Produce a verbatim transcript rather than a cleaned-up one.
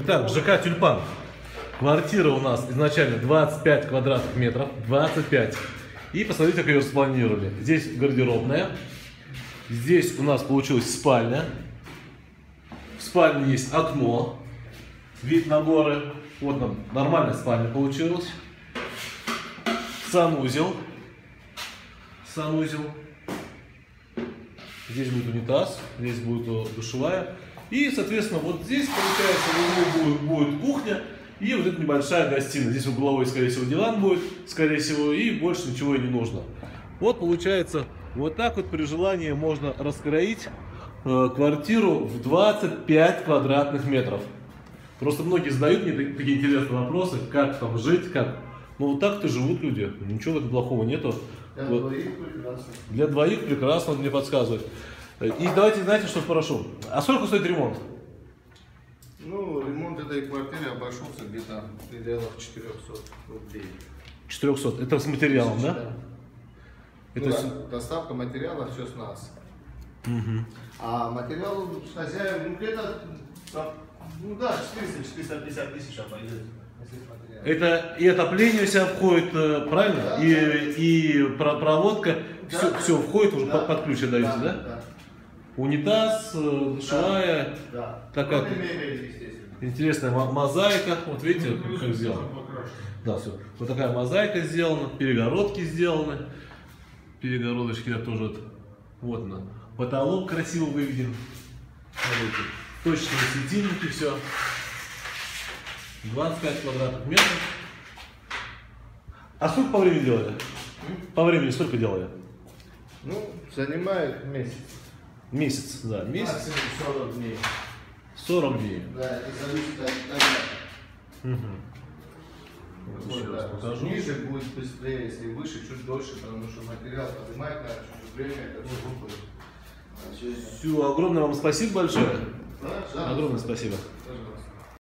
Итак, ЖК Тюльпан. Квартира у нас изначально двадцать пять квадратных метров. двадцать пять. И посмотрите, как ее спланировали. Здесь гардеробная. Здесь у нас получилась спальня. В спальне есть окно. Вид на горы. Вот нам нормальная спальня получилась. Санузел. Санузел. Здесь будет унитаз. Здесь будет душевая. И, соответственно, вот здесь, получается, будет, будет кухня и вот эта небольшая гостиная. Здесь угловой, скорее всего, диван будет, скорее всего, и больше ничего и не нужно. Вот, получается, вот так вот при желании можно раскроить э, квартиру в двадцать пять квадратных метров. Просто многие задают мне такие интересные вопросы, как там жить, как... Ну, вот так-то живут люди, ничего в этом плохого нету. Для вот. двоих прекрасно. Для двоих прекрасно, мне подсказывает. И давайте, знаете, что спрошу. А сколько стоит ремонт? Ну, ремонт этой квартиры обошелся где-то в пределах четырёхсот рублей. четыреста. Это с материалом, да? Да. Это Ну, с... да, доставка материала, все с нас. Угу. А материал с хозяин, ну где-то, ну да, четыреста-четыреста пятьдесят тысяч обойдет. Это и отопление у себя входит, правильно? Да, и, да. и проводка, да, все, все входит, уже да, под, под ключ отдаете, да? Да, да? Унитаз, душевая, да, да. такая Мебель, интересная мозаика, вот видите, ну, как, как сделано. Да, все. Вот такая мозаика сделана, перегородки сделаны, перегородочки да, тоже вот, вот она. Потолок красиво выведен, смотрите, точные светильники, все. двадцать пять квадратных метров. А сколько по времени делали? По времени сколько делали? Ну, занимает месяц. Месяц, да, месяц. Максимум сорок дней. сорок дней. Да, это зависит от того. Угу. Вот еще раз покажу. Ниже будет быстрее, если выше, чуть дольше, потому что материал поднимает, надо чуть время, это все будет. Все, огромное вам спасибо большое. Да, да. Огромное спасибо.